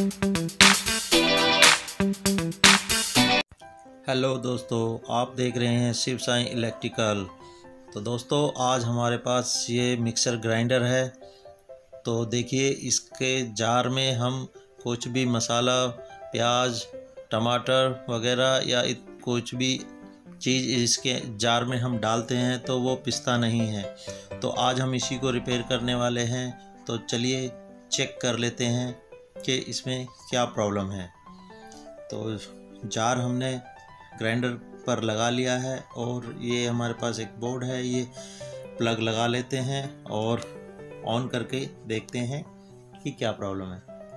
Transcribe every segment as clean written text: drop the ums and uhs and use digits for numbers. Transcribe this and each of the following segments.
Hello दोस्तों, आप देख रहे हैं शिव साईं इलेक्ट्रिकल। तो दोस्तों, आज हमारे पास ये मिक्सर ग्राइंडर है। तो देखिए, इसके जार में हम कुछ भी मसाला, प्याज, टमाटर वगैरह या कुछ भी चीज़ इसके जार में हम डालते हैं तो वो पिसता नहीं है। तो आज हम इसी को रिपेयर करने वाले हैं। तो चलिए चेक कर लेते हैं कि इसमें क्या प्रॉब्लम है। तो जार हमने ग्राइंडर पर लगा लिया है और ये हमारे पास एक बोर्ड है, ये प्लग लगा लेते हैं और ऑन करके देखते हैं कि क्या प्रॉब्लम है।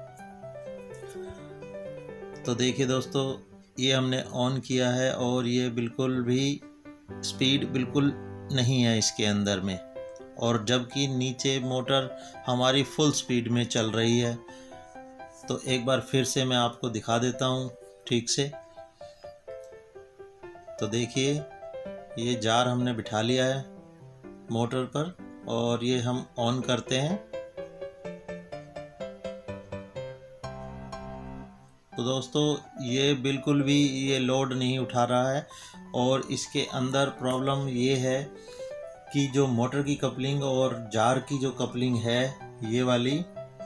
तो देखिए दोस्तों, ये हमने ऑन किया है और ये बिल्कुल भी स्पीड बिल्कुल नहीं है इसके अंदर में, और जबकि नीचे मोटर हमारी फुल स्पीड में चल रही है। तो एक बार फिर से मैं आपको दिखा देता हूँ ठीक से। तो देखिए, ये जार हमने बिठा लिया है मोटर पर और ये हम ऑन करते हैं। तो दोस्तों, ये बिल्कुल भी ये लोड नहीं उठा रहा है और इसके अंदर प्रॉब्लम ये है कि जो मोटर की कपलिंग और जार की जो कपलिंग है ये वाली,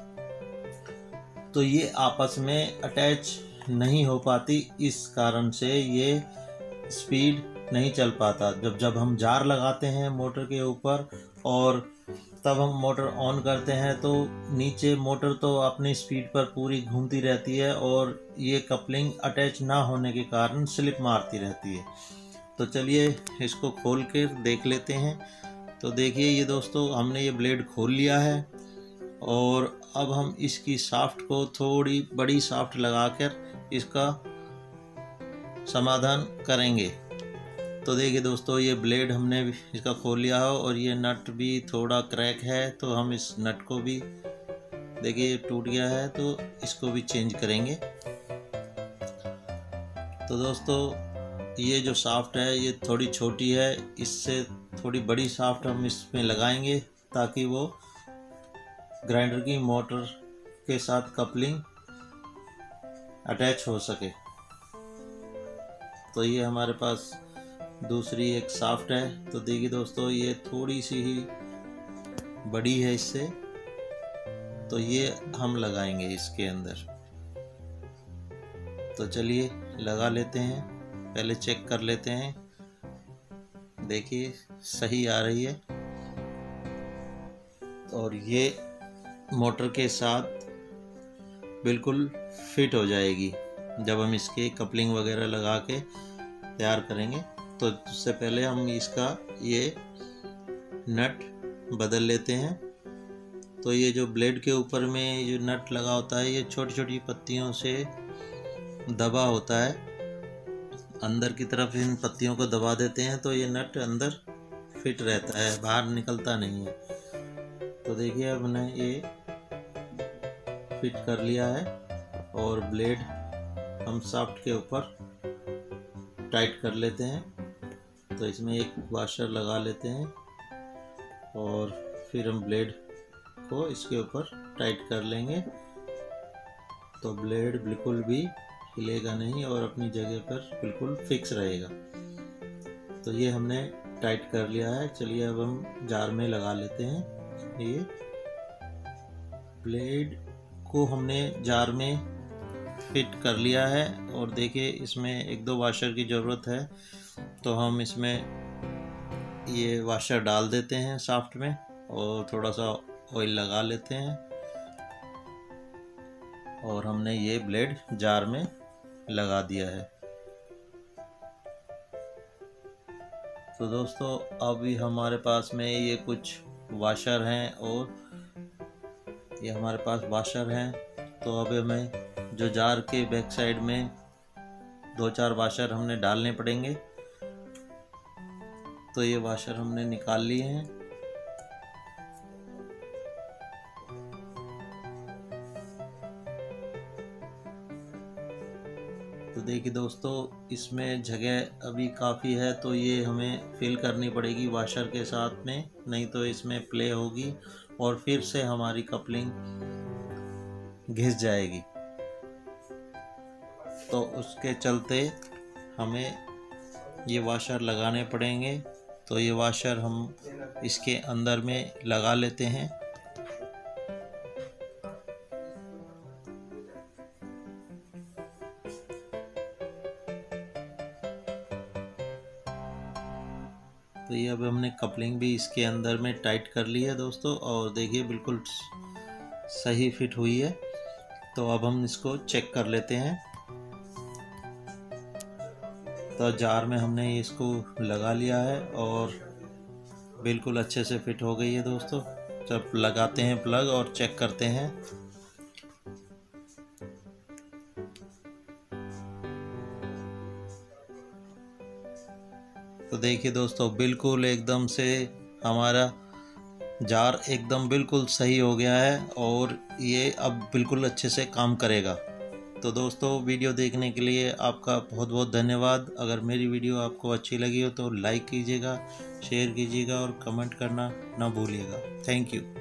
तो ये आपस में अटैच नहीं हो पाती। इस कारण से ये स्पीड नहीं चल पाता। जब हम जार लगाते हैं मोटर के ऊपर और तब हम मोटर ऑन करते हैं तो नीचे मोटर तो अपनी स्पीड पर पूरी घूमती रहती है और ये कपलिंग अटैच ना होने के कारण स्लिप मारती रहती है। तो चलिए इसको खोल कर देख लेते हैं। तो देखिए ये दोस्तों, हमने ये ब्लेड खोल लिया है और अब हम इसकी शाफ्ट को थोड़ी बड़ी शाफ्ट लगाकर इसका समाधान करेंगे। तो देखिए दोस्तों, ये ब्लेड हमने इसका खोल लिया है और ये नट भी थोड़ा क्रैक है, तो हम इस नट को भी देखिए टूट गया है, तो इसको भी चेंज करेंगे। तो दोस्तों, ये जो शाफ्ट है ये थोड़ी छोटी है, इससे थोड़ी बड़ी शाफ्ट हम इसमें लगाएंगे ताकि वो ग्राइंडर की मोटर के साथ कपलिंग अटैच हो सके। तो ये हमारे पास दूसरी एक शाफ्ट है। तो देखिए दोस्तों, ये थोड़ी सी ही बड़ी है इससे, तो ये हम लगाएंगे इसके अंदर। तो चलिए लगा लेते हैं, पहले चेक कर लेते हैं। देखिए सही आ रही है और ये मोटर के साथ बिल्कुल फिट हो जाएगी जब हम इसके कपलिंग वगैरह लगा के तैयार करेंगे। तो उससे पहले हम इसका ये नट बदल लेते हैं। तो ये जो ब्लेड के ऊपर में जो नट लगा होता है ये छोटी छोटी पत्तियों से दबा होता है। अंदर की तरफ इन पत्तियों को दबा देते हैं तो ये नट अंदर फिट रहता है, बाहर निकलता नहीं है। तो देखिए अब हमने ये फिट कर लिया है और ब्लेड हम शाफ्ट के ऊपर टाइट कर लेते हैं। तो इसमें एक वाशर लगा लेते हैं और फिर हम ब्लेड को इसके ऊपर टाइट कर लेंगे। तो ब्लेड बिल्कुल भी हिलेगा नहीं और अपनी जगह पर बिल्कुल फिक्स रहेगा। तो ये हमने टाइट कर लिया है। चलिए अब हम जार में लगा लेते हैं। ये ब्लेड को हमने जार में फिट कर लिया है और देखिए इसमें एक दो वाशर की ज़रूरत है, तो हम इसमें ये वाशर डाल देते हैं शाफ्ट में और थोड़ा सा ऑयल लगा लेते हैं और हमने ये ब्लेड जार में लगा दिया है। तो दोस्तों, अभी हमारे पास में ये कुछ वाशर हैं और ये हमारे पास वाशर हैं। तो अब हमें जो जार के बैक साइड में दो चार वाशर हमने डालने पड़ेंगे। तो ये वाशर हमने निकाल लिए हैं। तो देखिए दोस्तों, इसमें जगह अभी काफ़ी है, तो ये हमें फिल करनी पड़ेगी वाशर के साथ में, नहीं तो इसमें प्ले होगी और फिर से हमारी कपलिंग घिस जाएगी। तो उसके चलते हमें ये वाशर लगाने पड़ेंगे। तो ये वाशर हम इसके अंदर में लगा लेते हैं। तो ये अब हमने कपलिंग भी इसके अंदर में टाइट कर ली है दोस्तों, और देखिए बिल्कुल सही फिट हुई है। तो अब हम इसको चेक कर लेते हैं। तो जार में हमने इसको लगा लिया है और बिल्कुल अच्छे से फिट हो गई है दोस्तों। जब लगाते हैं प्लग और चेक करते हैं, तो देखिए दोस्तों बिल्कुल एकदम से हमारा जार एकदम बिल्कुल सही हो गया है और ये अब बिल्कुल अच्छे से काम करेगा। तो दोस्तों वीडियो देखने के लिए आपका बहुत बहुत धन्यवाद। अगर मेरी वीडियो आपको अच्छी लगी हो तो लाइक कीजिएगा, शेयर कीजिएगा और कमेंट करना ना भूलिएगा। Thank you.